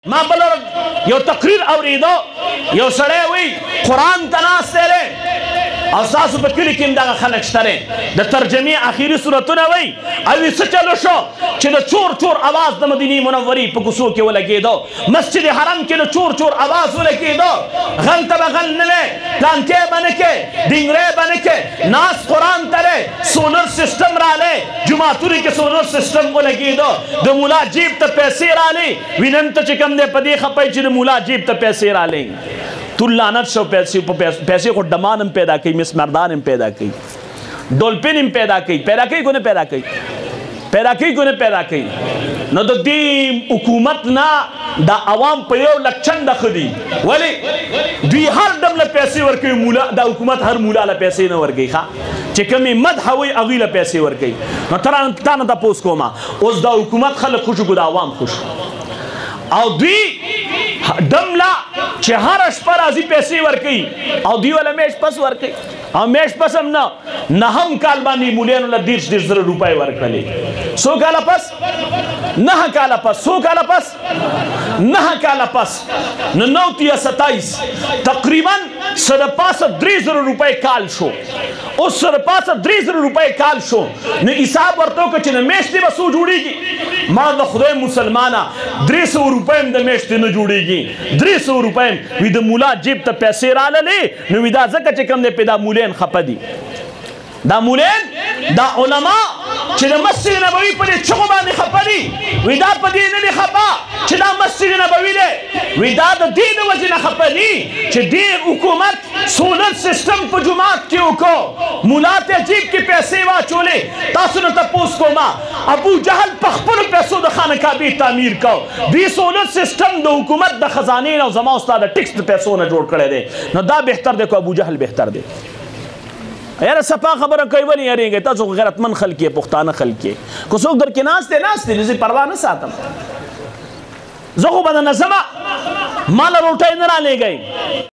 ما بل یو تقریر اوریدو یو سړی وی قرآن ته ناست دی او ستاسو په کلي کې هم دغه خلک شته دی د ترجمې اخري صورتونه وی او څه چلو شو چې د چور چور اواز د مدینې منورې په کوڅو کې ولګېدو مسجد حرم کې د چور چور اواز ولګېدو غل ته به غل نه وی پلانکې به نه کې ډینګرې به نه کې ناس قرآن ته دی سولر سسټم رالی جوماتونو کې سولر سسټم ولګېدو د ملا جیب ته پیسې رالی وینم ته چې کوم دی په دې خپئ چې د ملا جیب ته پیسې رالی تو لعنت شو پیسے کو ڈمان ہم پیدا کی مس مردان ہم پیدا کی ڈولپن ہم پیدا کی کو نے پیدا کی نو دو دی حکومت نا دا عوام پیو لکچن دا خدی ولی دوی ہر دم ل پیسے ورکی مولا دا حکومت ہر مولا ل پیسے نہ ورگئی خواہ چکمی مد ہوئی اغی ل پیسے ورگئی نو ترانا دا پوس کو ما اس دا حکومت خلق خوشو کو دا عوام خوشو او دوی دملا چې هر شپه راځي پیسې ورکوي او دوی ولا میش پس ورکوي او میش پس هم نه هم کال باندې مولیانو له 10,000 روپۍ ورکړلې څو کاله پس 9 کاله پس څو کاله پس 9 کاله پس نو 27 تقریبا سره پاسه 3,000 روپۍ کال شو اوس سره پاسه 3,000 روپۍ کال شو نو حساب ورته وکړه چې نه میاشتې به څو جوړېږي ما د خدای مسلمانه 300 روپۍ هم د میاشتې نه جوړېږي 300 روپۍ وي د مولا جیب ته پیسې راللې نو وي دا ځکه چې کوم دی په دا مولین خفه دي دا مولین دا علما چې د مسجد نبوي په دې چغو باندې خفه دي وي دا په دې نه دي خفه چې دا مسجد نبوي دی وي دا د دې د وجې نه خفه دي چې دې حکومت سولر سسټم په جومات کې وکړو مولا ته جیب کې پیسې واچولې تاسو نه تپوس کوم ابو جهل په خپلو پیسو د خانه کعبې تعمیر کو دوی سولر سسټم د حکومت د خزانې نه او زما استاد د ټکس د پیسو نه جوړ کړی دی نو دا بهتر دی که ابو جهل بهتر دی یاره صفا خبره کوي ولې یریږئ تاسو خو غیرتمند خلک یې پښتانه خلک یې که څوک در کې ناست دی زه پروا نه ساتم زه خو به د نظمه ما له روټۍ نه رالېږئ